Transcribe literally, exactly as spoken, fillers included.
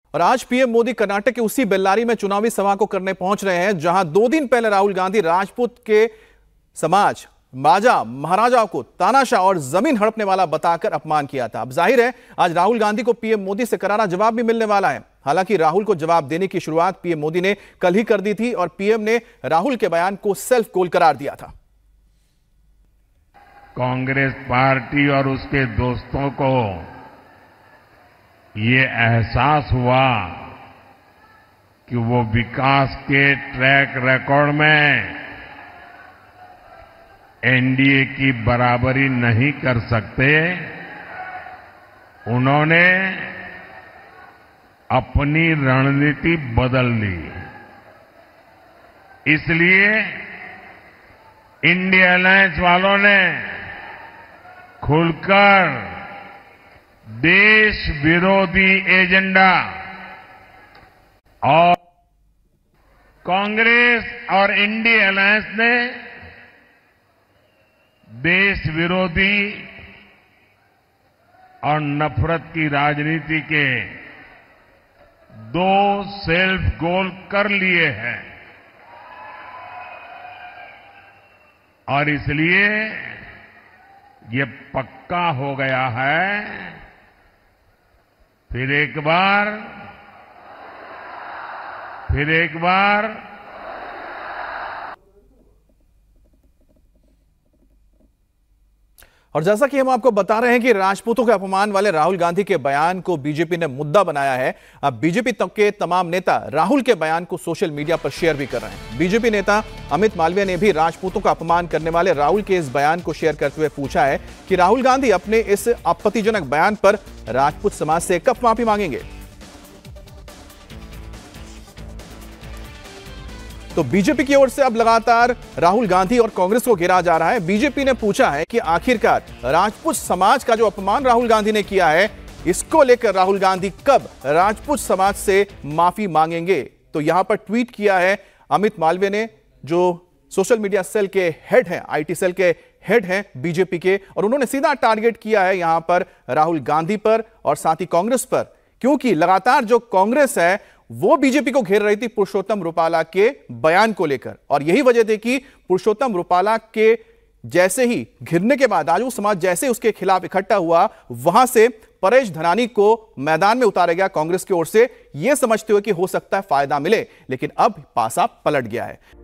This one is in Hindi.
और आज पीएम मोदी कर्नाटक के उसी बेल्लारी में चुनावी सभा को करने पहुंच रहे हैं, जहां दो दिन पहले राहुल गांधी राजपूत के समाज माजा महाराजा को तानाशाह और जमीन हड़पने वाला बताकर अपमान किया था। अब जाहिर है आज राहुल गांधी को पीएम मोदी से करारा जवाब भी मिलने वाला है। हालांकि राहुल को जवाब देने की शुरुआत पीएम मोदी ने कल ही कर दी थी और पीएम ने राहुल के बयान को सेल्फ गोल करार दिया था। कांग्रेस पार्टी और उसके दोस्तों को ये एहसास हुआ कि वो विकास के ट्रैक रिकॉर्ड में एनडीए की बराबरी नहीं कर सकते। उन्होंने अपनी रणनीति बदल ली। इसलिए इंडिया अलायंस वालों ने खुलकर देश विरोधी एजेंडा और कांग्रेस और इंडिया अलायंस ने देश विरोधी और नफरत की राजनीति के दो सेल्फ गोल कर लिए हैं और इसलिए ये पक्का हो गया है। फिर एक बार फिर एक बार और जैसा कि हम आपको बता रहे हैं कि राजपूतों के अपमान वाले राहुल गांधी के बयान को बीजेपी ने मुद्दा बनाया है। अब बीजेपी तक के तमाम नेता राहुल के बयान को सोशल मीडिया पर शेयर भी कर रहे हैं। बीजेपी नेता अमित मालवीय ने भी राजपूतों का अपमान करने वाले राहुल के इस बयान को शेयर करते हुए पूछा है कि राहुल गांधी अपने इस आपत्तिजनक बयान पर राजपूत समाज से कब माफी मांगेंगे। तो बीजेपी की ओर से अब लगातार राहुल गांधी और कांग्रेस को घेरा जा रहा है। बीजेपी ने पूछा है कि आखिरकार राजपूत समाज का जो अपमान राहुल गांधी ने किया है, इसको लेकर राहुल गांधी कब राजपूत समाज से माफी मांगेंगे। तो यहां पर ट्वीट किया है अमित मालवीय ने, जो सोशल मीडिया सेल के हेड हैं, आईटी सेल के हेड हैं बीजेपी के, और उन्होंने सीधा टारगेट किया है यहां पर राहुल गांधी पर और साथ ही कांग्रेस पर, क्योंकि लगातार जो कांग्रेस है वो बीजेपी को घेर रही थी पुरुषोत्तम रुपाला के बयान को लेकर। और यही वजह थी कि पुरुषोत्तम रुपाला के जैसे ही घिरने के बाद राजपूत समाज जैसे उसके खिलाफ इकट्ठा हुआ, वहां से परेश धनानी को मैदान में उतारा गया कांग्रेस की ओर से, यह समझते हुए कि हो सकता है फायदा मिले, लेकिन अब पासा पलट गया है।